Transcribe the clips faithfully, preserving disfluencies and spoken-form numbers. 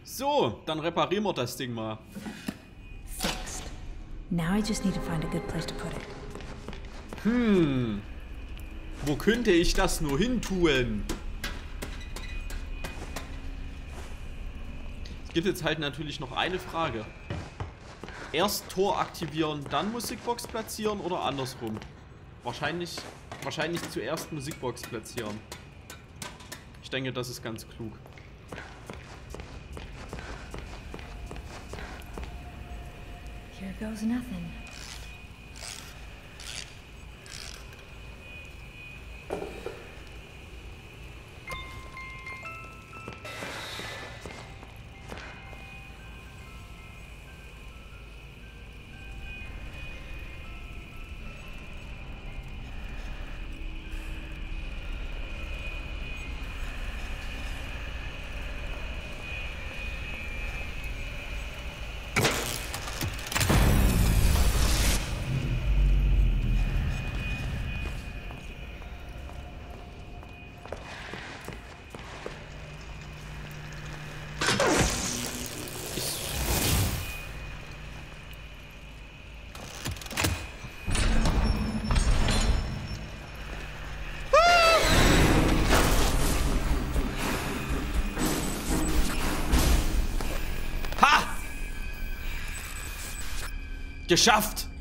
So, dann reparieren wir das Ding mal. Fixed. Now I just need to find a good place to put it. Hm. Wo könnte ich das nur hin tun? Es gibt jetzt halt natürlich noch eine Frage. Erst Tor aktivieren, dann Musikbox platzieren oder andersrum? Wahrscheinlich, wahrscheinlich zuerst Musikbox platzieren. Ich denke, das ist ganz klug. Here goes nothing. Geschafft!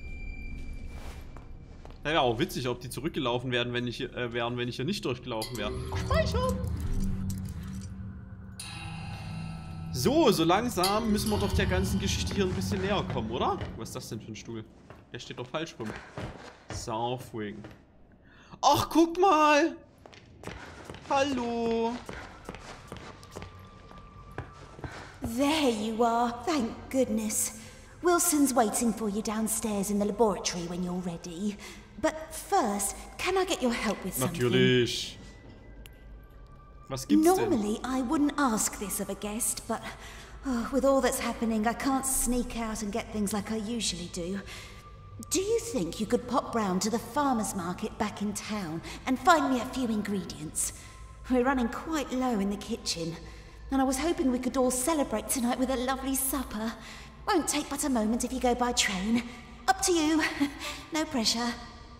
Wäre auch witzig, ob die zurückgelaufen wären, wenn ich, äh, wären, wenn ich hier nicht durchgelaufen wäre. Speichern! So, so langsam müssen wir doch der ganzen Geschichte hier ein bisschen näher kommen, oder? Was ist das denn für ein Stuhl? Der steht doch falsch rum. Southwing. Ach, guck mal! Hallo! There you are, thank goodness. Wilson's waiting for you downstairs in the laboratory when you're ready. But first, can I get your help with something? Natürlich. Was gibt's denn? Normally, I wouldn't ask this of a guest, but oh, with all that's happening, I can't sneak out and get things like I usually do. Do you think you could pop round to the farmer's market back in town and find me a few ingredients? We're running quite low in the kitchen, and I was hoping we could all celebrate tonight with a lovely supper. Won't take but a moment if you go by train. Up to you. No pressure.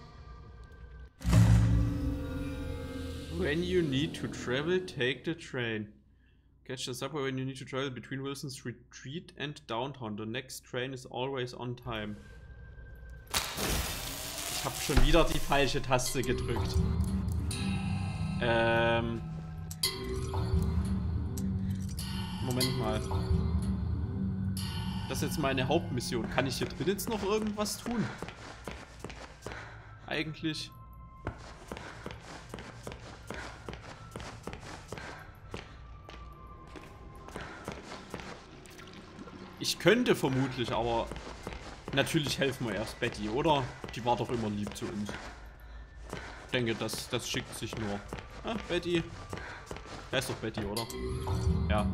When you need to travel, take the train. Catch the subway when you need to travel between Wilson's Retreat and downtown. The next train is always on time. Ich habe schon wieder die falsche Taste gedrückt. Ähm. Moment mal. Das ist jetzt meine Hauptmission. Kann ich hier drin jetzt noch irgendwas tun? Eigentlich. Ich könnte vermutlich, aber natürlich helfen wir erst Betty, oder? Die war doch immer lieb zu uns. Ich denke, das, das schickt sich nur. Ah, Betty. Da ist doch Betty, oder? Ja.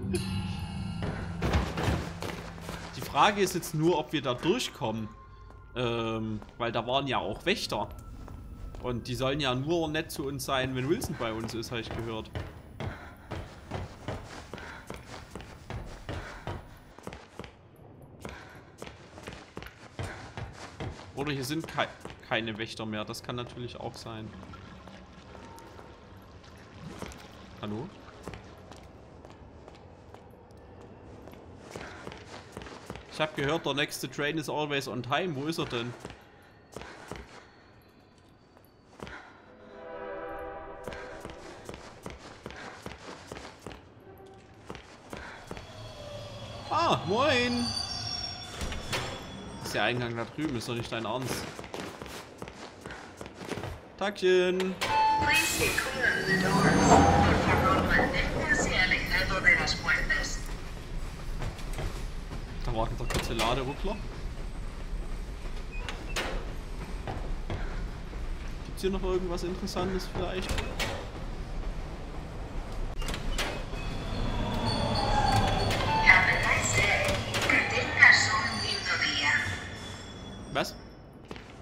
Die Frage ist jetzt nur, ob wir da durchkommen. Ähm, weil da waren ja auch Wächter. Und die sollen ja nur nett zu uns sein, wenn Wilson bei uns ist, habe ich gehört. Oder hier sind kei keine Wächter mehr. Das kann natürlich auch sein. Hallo? Ich habe gehört, der nächste Train is always on time. Wo ist er denn? Ah, moin! Ist der Eingang da drüben, ist doch nicht dein Ernst. Tackchen! Da war der kurze Laderuckler. Gibt's hier noch irgendwas Interessantes vielleicht? Was?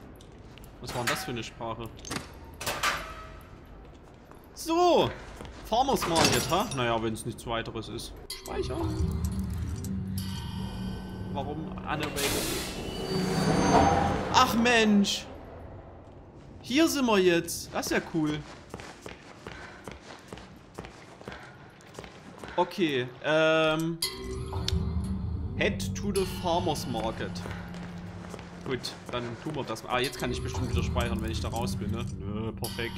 Was war denn das für eine Sprache? So! Farmers Market, ha? Naja, wenn es nichts weiteres ist. Speichern. Warum unavailable? Ach Mensch! Hier sind wir jetzt. Das ist ja cool. Okay, ähm... Head to the Farmers Market. Gut, dann tun wir das. Ah, jetzt kann ich bestimmt wieder speichern, wenn ich da raus bin, ne? Nö, perfekt.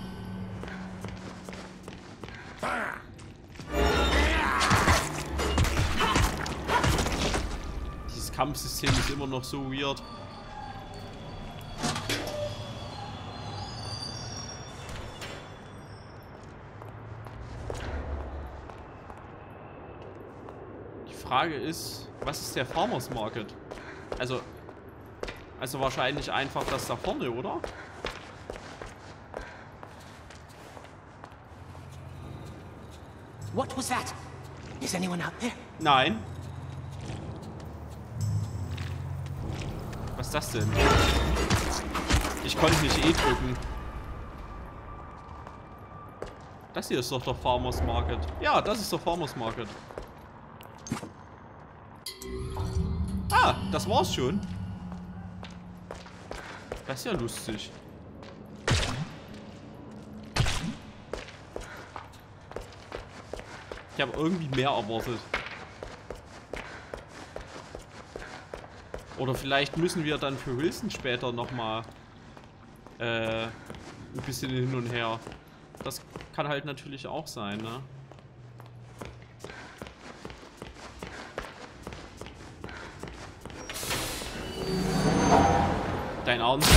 Dieses Kampfsystem ist immer noch so weird. Die Frage ist, was ist der Farmers Market? Also, also wahrscheinlich einfach das da vorne, oder? What was that? Is anyone out there? Nein. Was ist das denn? Ich konnte nicht E drücken. Das hier ist doch der Farmers Market. Ja, das ist der Farmers Market. Ah, das war's schon. Das ist ja lustig. Ich habe irgendwie mehr erwartet. Oder vielleicht müssen wir dann für Wilson später nochmal äh, ein bisschen hin und her. Das kann halt natürlich auch sein, ne? Dein Ernst?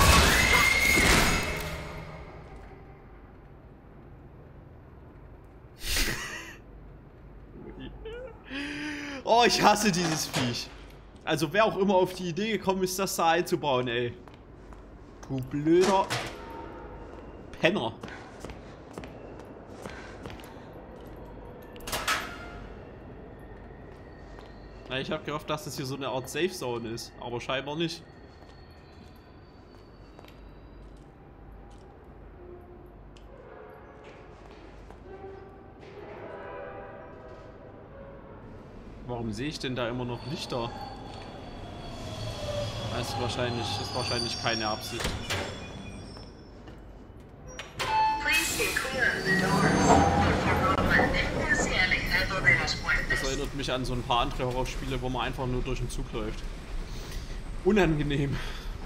Oh, ich hasse dieses Viech. Also wer auch immer auf die Idee gekommen ist, das da einzubauen, ey. Du blöder Penner. Na, ich habe gehofft, dass das hier so eine Art Safe Zone ist, aber scheinbar nicht. Warum sehe ich denn da immer noch Lichter? Das ist wahrscheinlich, das ist wahrscheinlich keine Absicht. Das erinnert mich an so ein paar andere Horrorspiele, wo man einfach nur durch den Zug läuft. Unangenehm.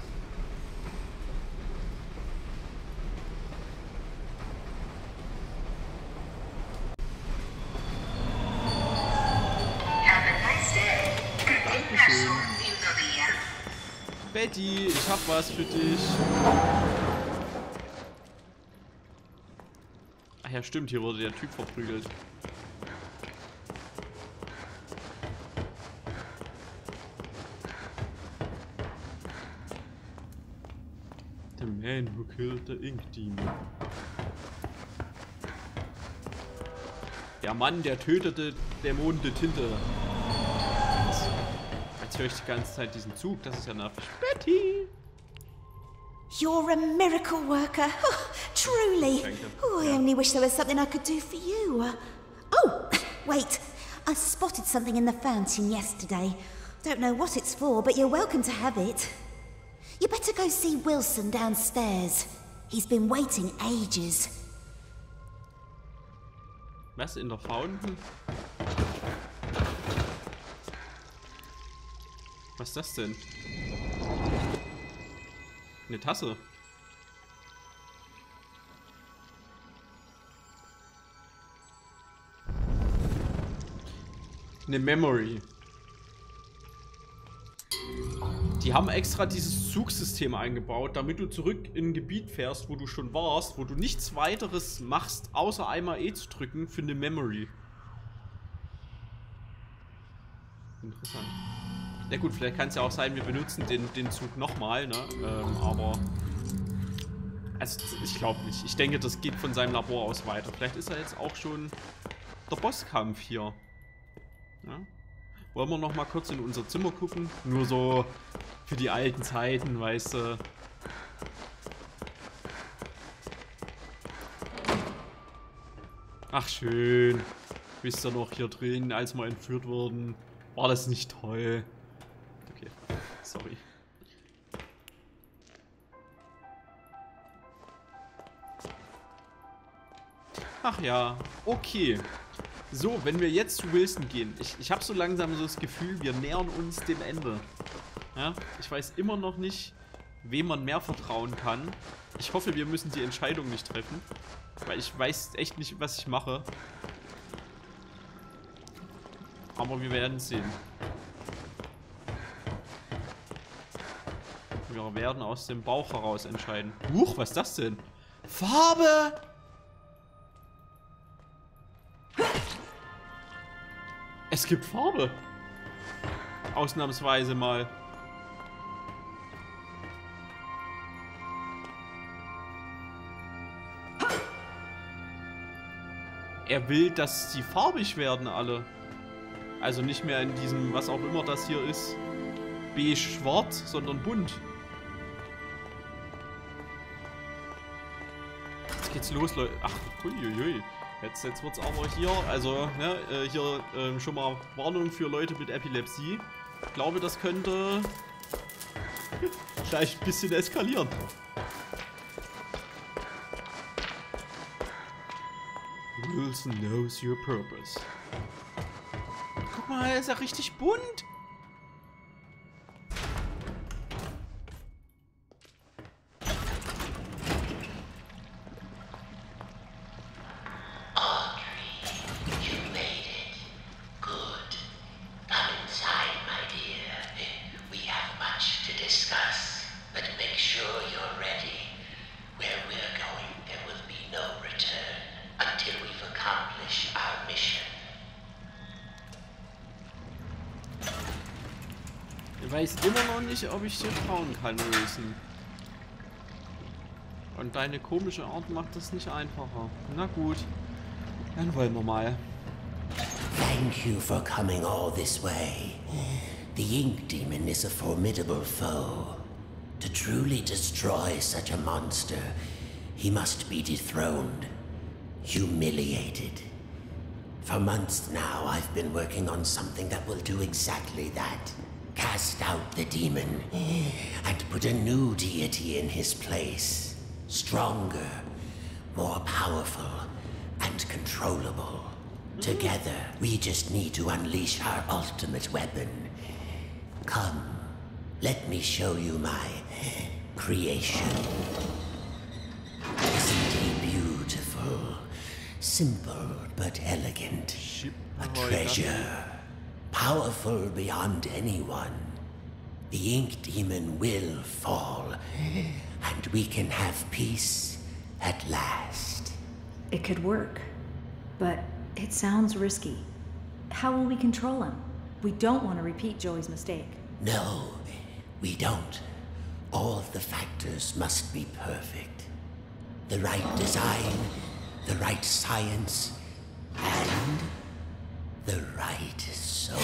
Betty, ich hab was für dich. Ach ja, stimmt, hier wurde der Typ verprügelt. The man who killed the ink demon. Der Mann, der tötete Dämonen der Tinte. Jetzt höre ich die ganze Zeit diesen Zug, das ist ja nervig. Betty! You're a miracle worker. Oh, truly. Oh, I only wish there was something I could do for you. Oh, wait. I spotted something in the fountain yesterday. Don't know what it's for, but you're welcome to have it. You better go see Wilson downstairs. He's been waiting ages. Was, in der Fountain? Was ist das denn? Eine Tasse. Eine Memory. Die haben extra dieses Zugsystem eingebaut, damit du zurück in ein Gebiet fährst, wo du schon warst, wo du nichts weiteres machst, außer einmal E zu drücken für eine Memory. Interessant. Ja gut, vielleicht kann es ja auch sein, wir benutzen den, den Zug nochmal, ne? Ähm, aber... Also, ich glaube nicht. Ich denke, das geht von seinem Labor aus weiter. Vielleicht ist er jetzt auch schon der Bosskampf hier. Ja? Wollen wir nochmal kurz in unser Zimmer gucken? Nur so für die alten Zeiten, weißt du. Ach schön. Wisst ihr noch, hier drin, als wir entführt wurden, war das nicht toll. Okay, sorry. Ach ja, okay. So, wenn wir jetzt zu Wilson gehen. Ich, ich habe so langsam so das Gefühl, wir nähern uns dem Ende. Ja, ich weiß immer noch nicht, wem man mehr vertrauen kann. Ich hoffe, wir müssen die Entscheidung nicht treffen. Weil ich weiß echt nicht, was ich mache. Aber wir werden sehen. Wir werden aus dem Bauch heraus entscheiden. Huch, was ist das denn? Farbe! Es gibt Farbe. Ausnahmsweise mal. Er will, dass sie farbig werden, alle. Also nicht mehr in diesem, was auch immer das hier ist, beige-schwarz, sondern bunt. Jetzt geht's los, Leute. Ach, huiuiui. Jetzt, jetzt wird's aber hier, also, ne, hier äh, schon mal Warnung für Leute mit Epilepsie. Ich glaube, das könnte gleich ein bisschen eskalieren. Wilson knows your purpose. Guck mal, er ist ja richtig bunt. Ich weiß immer noch nicht, ob ich dir trauen kann, Wilson. Und deine komische Art macht das nicht einfacher. Na gut, dann wollen wir mal. Thank you for coming all this way. The Ink Demon is a formidable foe. To truly destroy such a monster, he must be dethroned, humiliated. For months now, I've been working on something that will do exactly that. Cast out the demon and put a new deity in his place. Stronger, more powerful, and controllable. Together, we just need to unleash our ultimate weapon. Come, let me show you my creation. Isn't he beautiful? Simple but elegant. A treasure. Powerful beyond anyone. The Ink Demon will fall, and we can have peace at last. It could work, but it sounds risky. How will we control him? We don't want to repeat Joey's mistake. No, we don't. All of the factors must be perfect. The right design, the right science, and the right soul.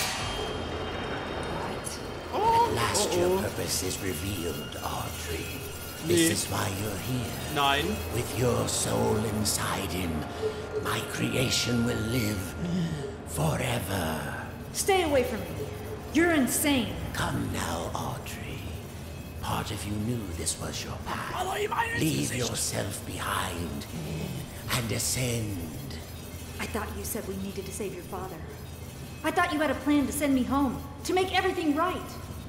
At last Uh-oh. your purpose is revealed, Audrey. Nee. This is why you're here. Nein. With your soul inside him, my creation will live forever. Stay away from me. You're insane. Come now, Audrey. Part of you knew this was your path. Leave yourself behind and ascend. I thought you said we needed to save your father. I thought you had a plan to send me home, to make everything right.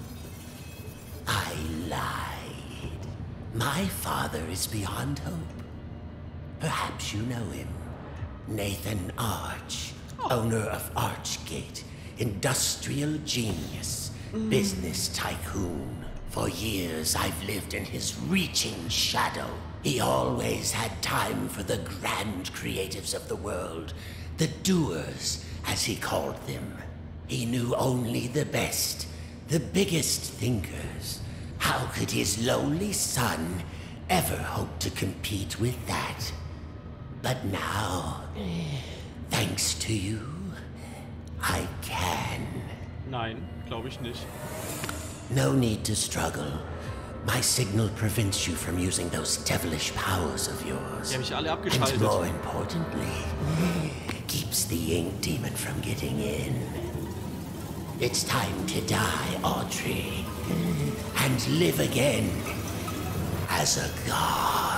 I lied. My father is beyond hope. Perhaps you know him. Nathan Arch, owner of Archgate, industrial genius, business tycoon. For years I've lived in his reaching shadow. He always had time for the grand creatives of the world, the doers, as he called them. He knew only the best, the biggest thinkers. How could his lowly son ever hope to compete with that? But now, thanks to you, I can. Nein, glaube ich nicht. No need to struggle. My signal prevents you from using those devilish powers of yours. Die habe ich alle And abgeschaltet. more importantly, keeps the ink demon from getting in. It's time to die, Audrey, and live again as a god.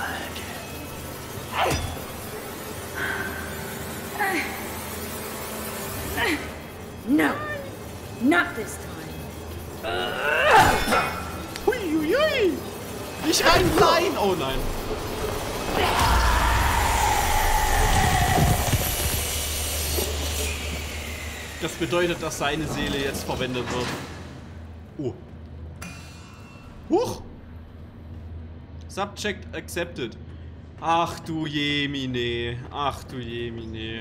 No, not this time. Huiuiui! Nicht rein, nein! Oh nein. Das bedeutet, dass seine Seele jetzt verwendet wird. Oh. Huch! Subject accepted. Ach du Jemine. Ach du Jemine.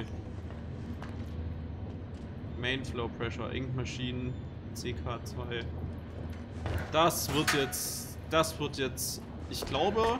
Main Flow Pressure, Ink Machine, C K zwei. Das wird jetzt... Das wird jetzt... Ich glaube...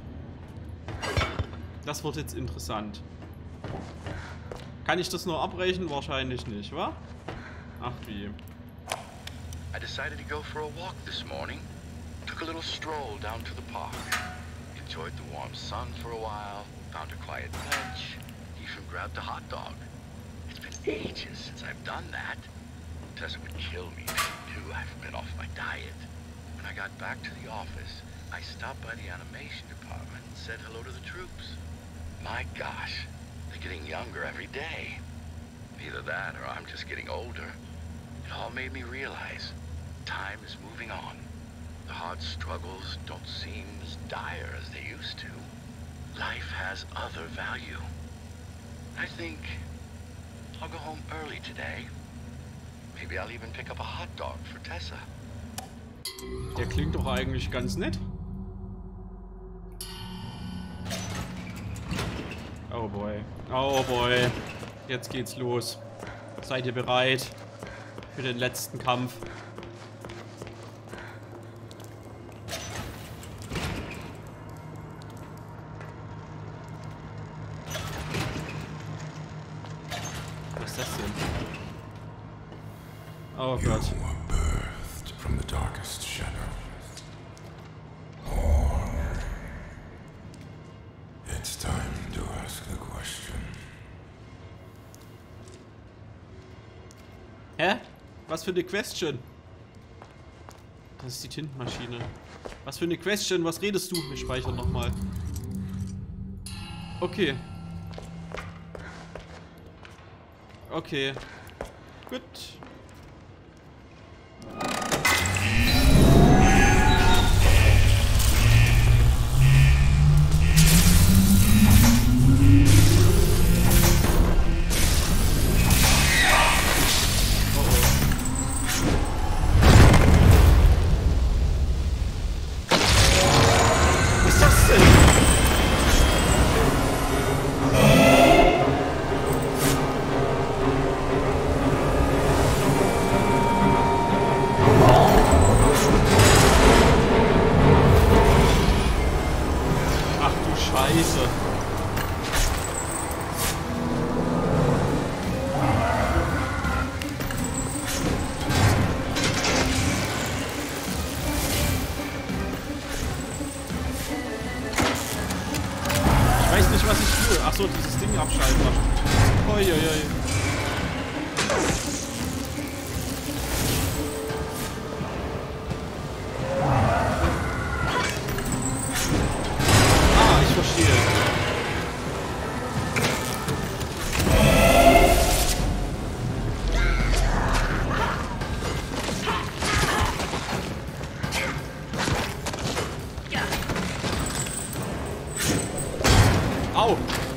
Das wird jetzt interessant. Kann ich das nur abbrechen? Wahrscheinlich nicht, wa? Ach wie. I decided to go for a walk this morning. Took a little stroll down to the park. Enjoyed the warm sun for a while. Found a quiet bench. Even grabbed a hot dog. It's been ages since I've done that. Tessa would kill me if she knew I've been off my diet. When I got back to the office, I stopped by the animation department and said hello to the troops. My gosh, they're getting younger every day. Either that or I'm just getting older. It all made me realize time is moving on. The hard struggles don't seem as dire as they used to. Life has other value. I think I'll go home early today. Maybe I'll even pick up a hot dog for Tessa. Der klingt doch eigentlich ganz nett. Oh boy. Oh boy. Jetzt geht's los. Seid ihr bereit für den letzten Kampf? Was ist das denn? Oh Gott. You were birthed from the darkest shadows. Born. It's time to ask the question. Hä? Was für eine Question? Das ist die Tintenmaschine. Was für eine Question? Was redest du? Wir speichern nochmal. Okay. Okay. Gut. Achso, dieses Ding abschalten. Uiuiui. Ah, ich verstehe. Au!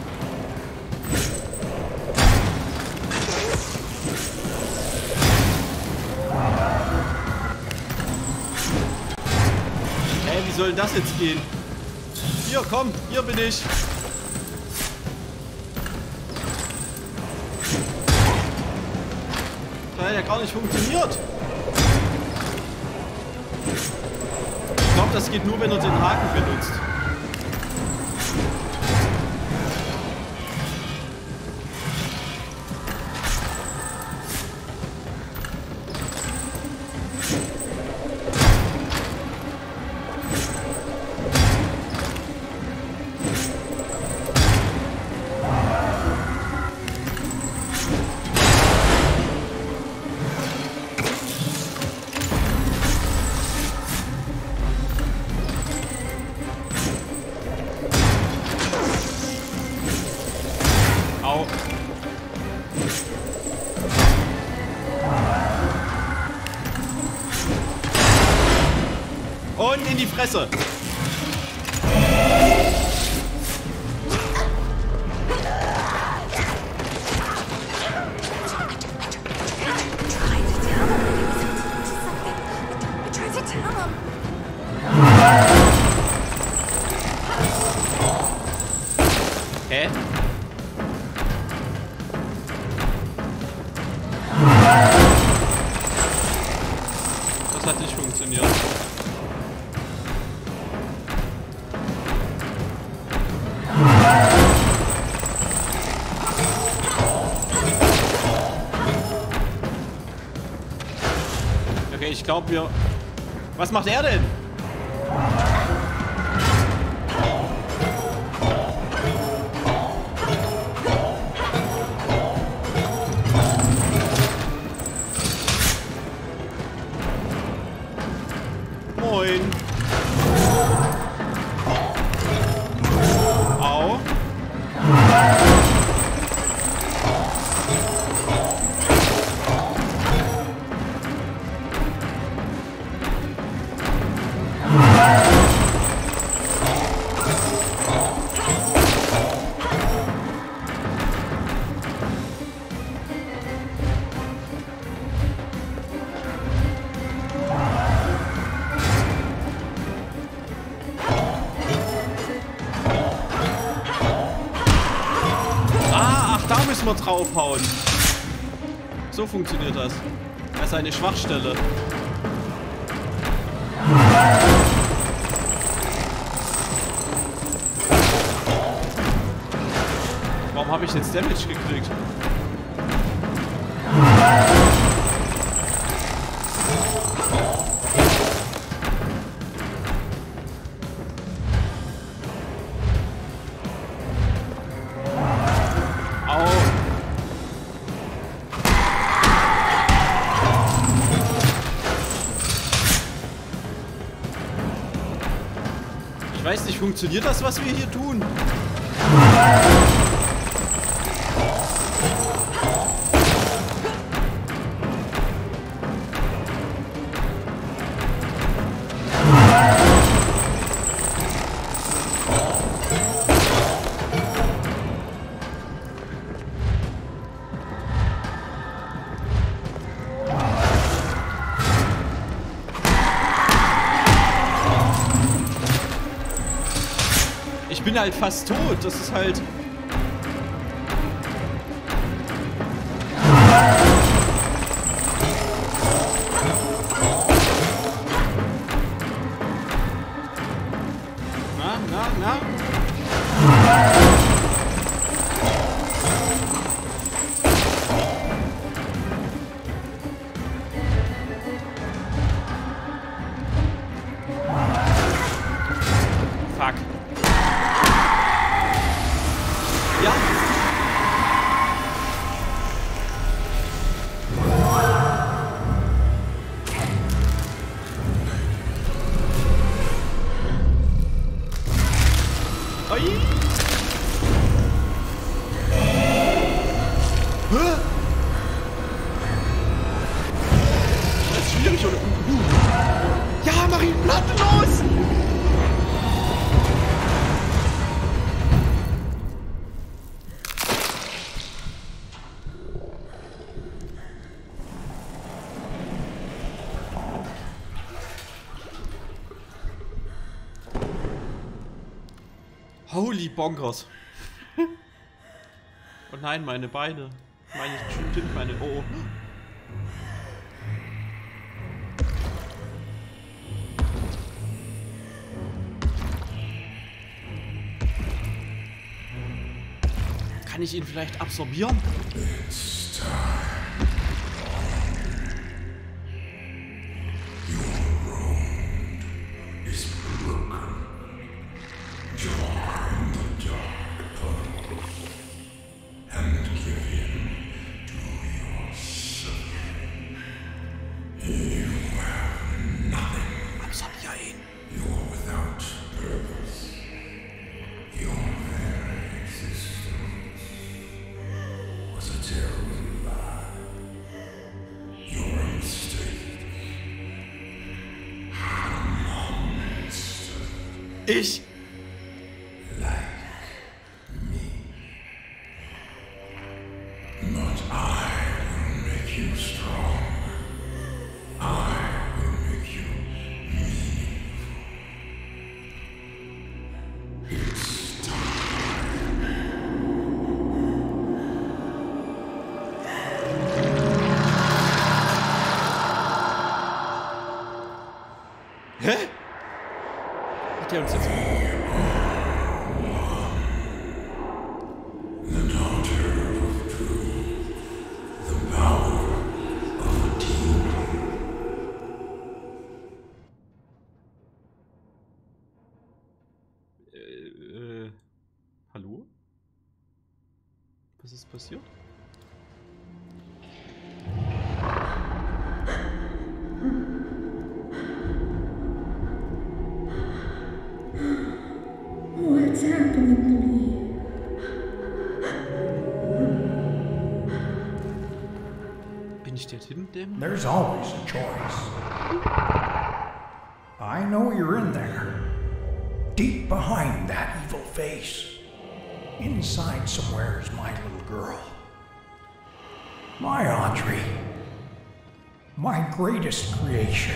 Hey, wie soll das jetzt gehen? Hier, komm, hier bin ich. Das hat ja gar nicht funktioniert. Ich glaube, das geht nur, wenn er den Haken benutzt. in die Fresse! Hä? Das hat nicht funktioniert. Okay, ich glaube wir... Was macht er denn? Moin. Au. Müssen wir draufhauen. So funktioniert das. Das ist eine Schwachstelle. Warum habe ich jetzt Damage gekriegt? Ich weiß nicht, funktioniert das, was wir hier tun? Ich bin halt fast tot, das ist halt... Na, na, na? Fuck. Ja. Oi. Hä? Das ist schwierig, oder? Ja, mach ihn platt, los! Holy Bonkers. Oh nein, meine Beine. Meine stimmt, meine... Oh. Kann ich ihn vielleicht absorbieren? Ich. Not I will make you strong. I will make you meaningful. It's time. Hä? Hat er uns jetzt... Hallo? Was ist passiert? What's happening to me? Bin ich der Tintendämon? There's always a choice. I know you're in there. Deep behind that evil face. Inside somewhere is my little girl. My Audrey. My greatest creation.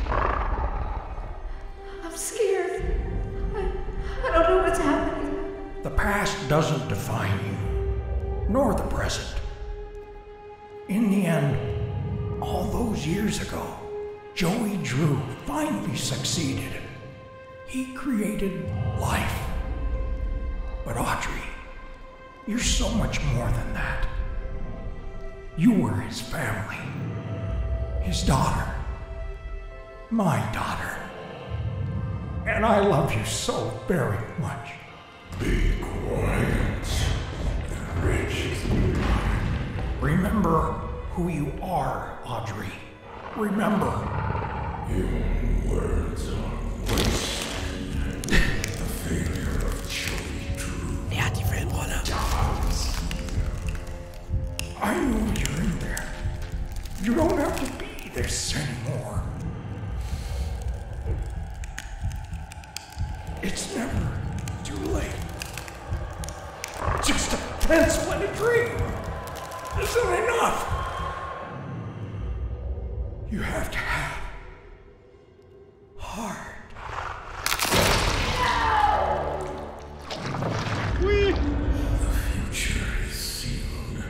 I'm scared. I, I don't know what's happening. The past doesn't define you, nor the present. In the end, all those years ago, Joey Drew finally succeeded. He created life. But Audrey, you're so much more than that. You were his family. His daughter. My daughter. And I love you so very much. Be quiet and rich. Remember who you are, Audrey. Remember. Your words are waste. The failure of Joey Drew. Er hat die Filmrolle. I know you're in there. You don't have to be this anymore. It's never too late. Just a pencil and a dream isn't enough. You have to have heart. Ui. The future is sealed.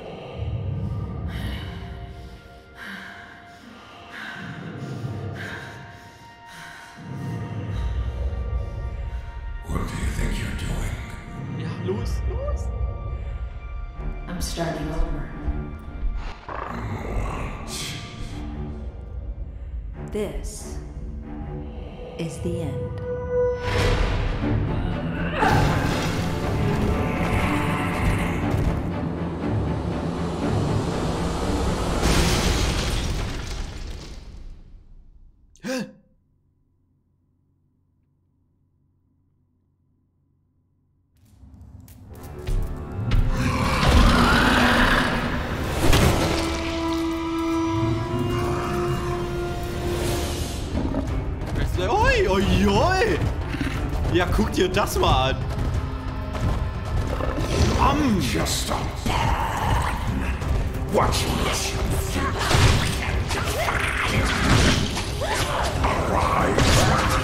What do you think you're doing? Ja, los, los. I'm starting over. This is the end. Oi, oi, oi. Ja, guck dir das mal an. Bam. Just stop. Watch this. Arise.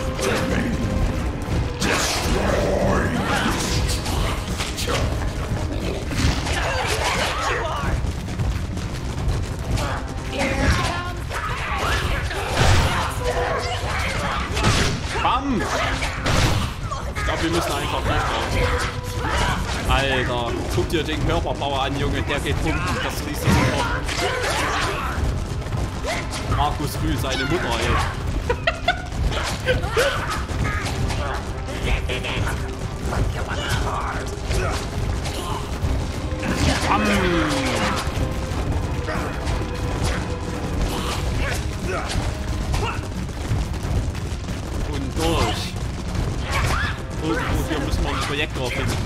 Destroy. Bam. Ich glaube, wir müssen einfach durchgehen. Alter, guck dir den Körperbauer an, Junge. Der geht pumpen. Das schließt sich sofort. Markus Rühl, seine Mutter, ey. Bam. Und durch. Irgendwo hier müssen wir einen Projektor finden.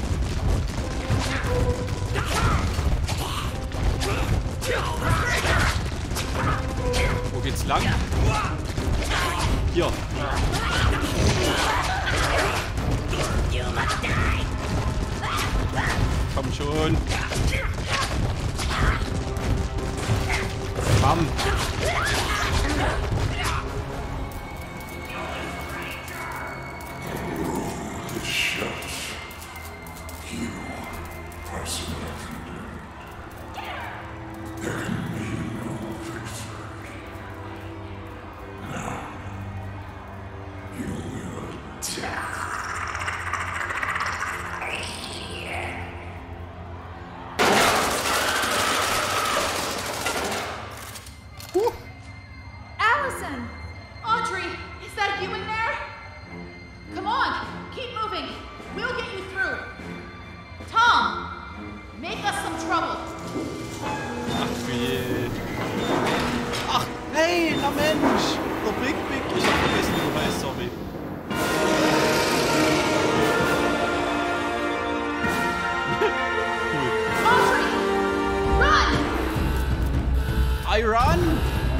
Wo geht's lang? Hier. Komm schon. Bam. Allison! Audrey, is that you in there? Come on, keep moving. We'll get you through. Tom, make us some trouble. Ach je. Ach, hey, na Mensch. Der Big Big. Ich hab vergessen, wie du heißt, sorry. Cool. Audrey, run! I run!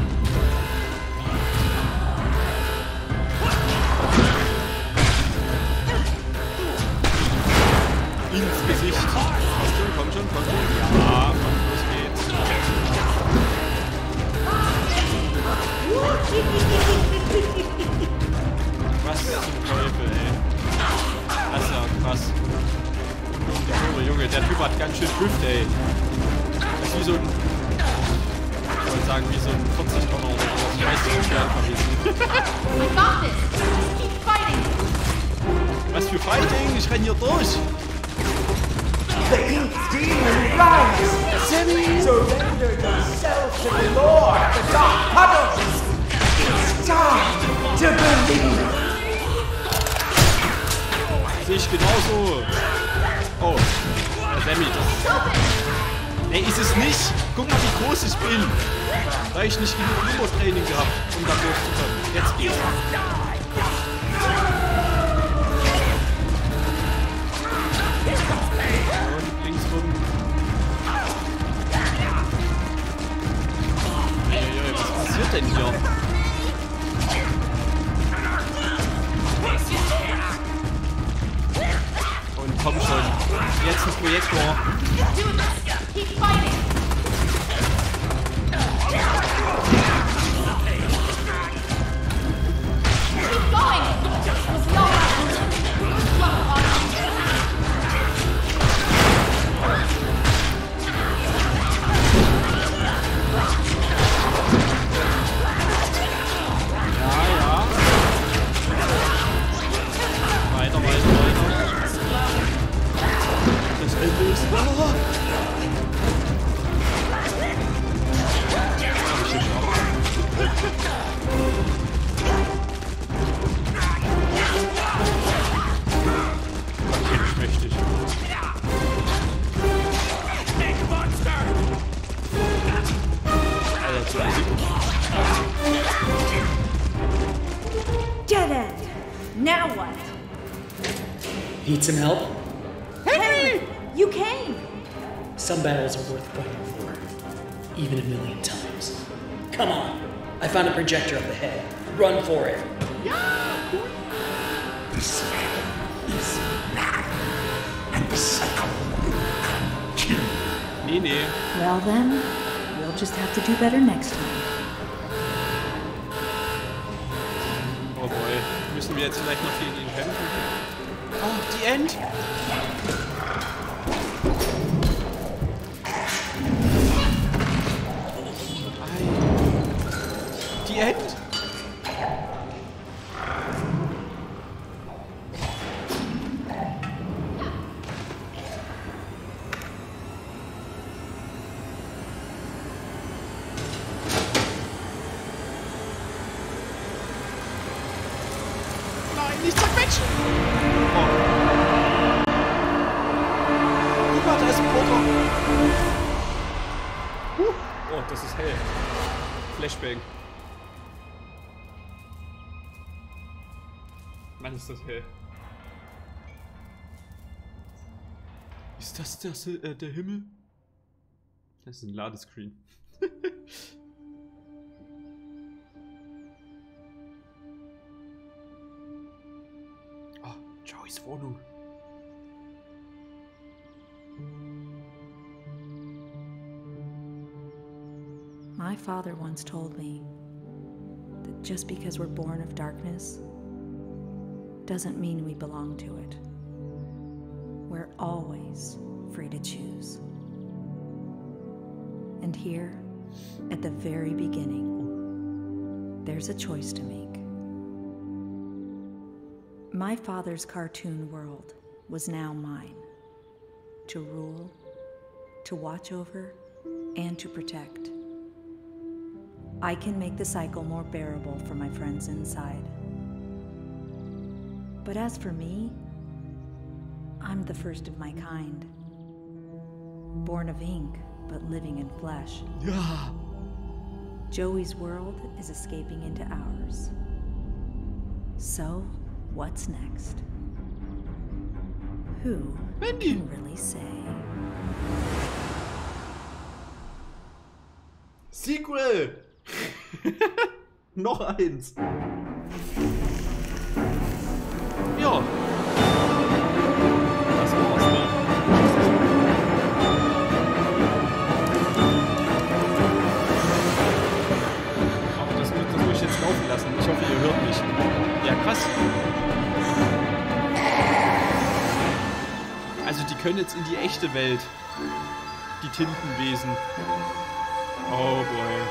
Ins Gesicht. Komm schon, komm schon, komm schon. Ja, komm, los geht's. Was zum Teufel, ey. Das ist ja krass. Junge, Junge, der Typ hat ganz schön Hüfte, ey. Das ist wie so ein... Ich wollte sagen, wie so ein vierzig Tonner oder was. Ich weiß nicht, wie einfach ist. We got this. Keep fighting. Was für Fighting? Ich renn hier durch. The ink demon rise! Sammy! Surrender yourself to the Lord of the Dark Puddles! It's time to believe! Sehe ich genauso. Oh, der Sammy, das... Nee, ist es nicht. Guck mal, wie groß ich bin. Da ich nicht genug Lumbo-Training gehabt, um da durchzukommen. Jetzt geht's. Und links rum. Eieiei, was passiert denn hier? Und komm schon. Jetzt ein Projektor. Keep fighting. Keep going. It's no Ja, ja. Weiter, weiter, weiter. Das Ende ist da. Hab ich geschafft. Mächtig. Alter, zu Musik. Dead end. Now what? Need some help? Henry! You came! Some battles are worth fighting for, even a million times. Come on! I found a projector up ahead. Run for it. This man is mad, and the cycle will continue. Nee, nee. Well then, we'll just have to do better next time. Oh boy. Müssen wir jetzt vielleicht noch gegen ihn kämpfen? Oh, die End! Die End? Nein, nicht zerquetschen! Oh. Guck mal, da ist ein Porter. Huh. Oh, das ist hell. Flashbang. Mann, ist das hell. Ist das der, äh, der Himmel? Das ist ein Ladescreen. Oh, Ahnung. My father once told me that just because we're born of darkness doesn't mean we belong to it. We're always free to choose. And here, at the very beginning, there's a choice to make. My father's cartoon world was now mine, to rule, to watch over, and to protect. I can make the cycle more bearable for my friends inside. But as for me, I'm the first of my kind. Born of ink, but living in flesh. Yeah. Joey's world is escaping into ours. So, what's next? Who Wendy can really say? Sequel! Noch eins. Ja. Das war's, ne? Aber das, das muss ich jetzt laufen lassen. Ich hoffe, ihr hört mich. Ja, krass. Also die können jetzt in die echte Welt. Die Tintenwesen. Oh boy.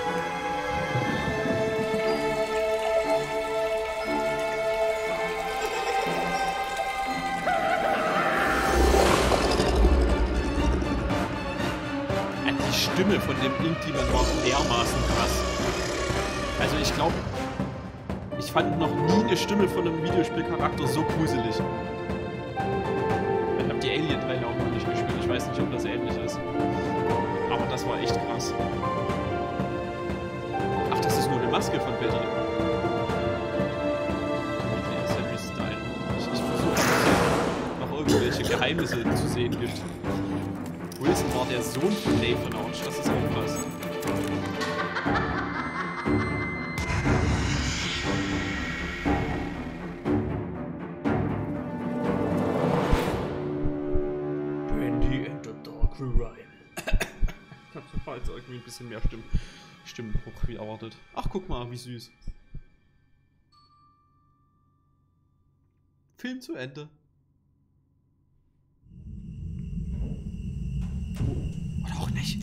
Die Stimme von dem Ink-Demon war dermaßen krass. Also ich glaube, ich fand noch nie eine Stimme von einem Videospielcharakter so gruselig. Ich habe die Alien-Teile auch noch nicht gespielt. Ich weiß nicht, ob das ähnlich ist. Aber das war echt krass. Ach, das ist nur eine Maske von Betty. Ich, ich versuche, ob es noch irgendwelche Geheimnisse zu sehen gibt. Wilson war der Sohn von Nathan Arch. Das ist auch krass. Brandy and the Dark Rhyme. Das war jetzt irgendwie ein bisschen mehr Stimm Stimmbruch wie erwartet. Ach, guck mal, wie süß. Film zu Ende. Oder auch nicht.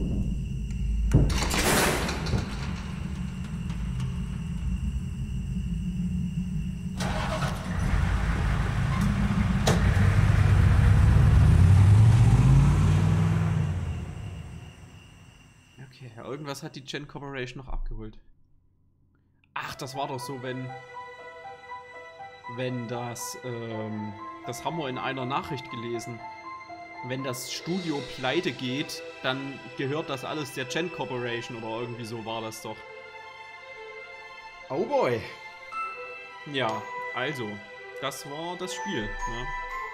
Okay, irgendwas hat die Gen Corporation noch abgeholt. Ach, das war doch so, wenn... Wenn das... Ähm, das haben wir in einer Nachricht gelesen. Wenn das Studio pleite geht, dann gehört das alles der Gen Corporation oder irgendwie so war das doch. Oh boy. Ja, also, das war das Spiel, ne?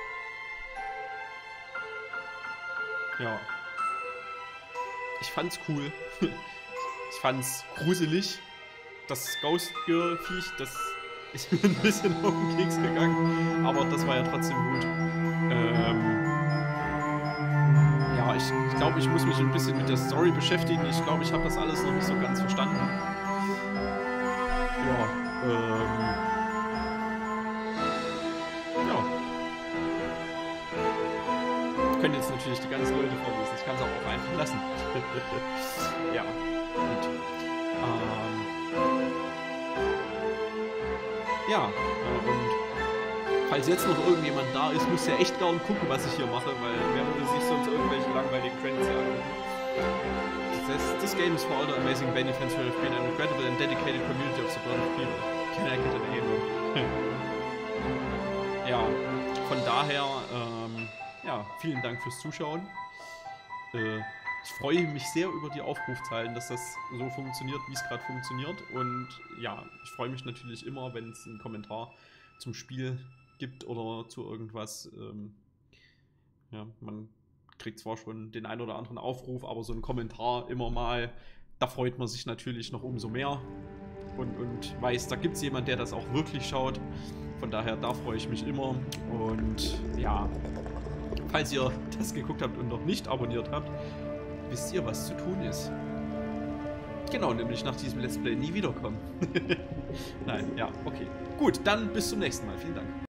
Ja. Ich fand's cool. Ich fand's gruselig. Das Ghost Girl Viech, das ist mir ein bisschen auf den Keks gegangen. Aber das war ja trotzdem gut. Ähm... Ja, ich, ich glaube, ich muss mich ein bisschen mit der Story beschäftigen. Ich glaube, ich habe das alles noch nicht so ganz verstanden. Ja, ähm... Ja. Ich könnte jetzt natürlich die ganzen Leute vorlesen. Ich kann es auch einfach lassen. Ja, gut. Ähm... Ja, äh, und... Falls jetzt noch irgendjemand da ist, müsst ihr echt gar nicht gucken, was ich hier mache, weil wer würde sich sonst irgendwelche langweiligen Credits angucken. This, this game is for all the amazing Bendy fans who have been an incredible and dedicated community of supportive people. Can I get an Able? Ja, von daher, ähm, ja, vielen Dank fürs Zuschauen. Äh, ich freue mich sehr über die Aufrufzahlen, dass das so funktioniert, wie es gerade funktioniert. Und ja, ich freue mich natürlich immer, wenn es einen Kommentar zum Spiel gibt oder zu irgendwas. Ähm, ja, man kriegt zwar schon den ein oder anderen Aufruf, aber so ein Kommentar immer mal, da freut man sich natürlich noch umso mehr. und, und weiß, da gibt es jemanden, der das auch wirklich schaut. Von daher, da freue ich mich immer. Und ja, falls ihr das geguckt habt und noch nicht abonniert habt, wisst ihr, was zu tun ist. Genau, nämlich nach diesem Let's Play nie wiederkommen. Nein, ja, okay. Gut, dann bis zum nächsten Mal. Vielen Dank.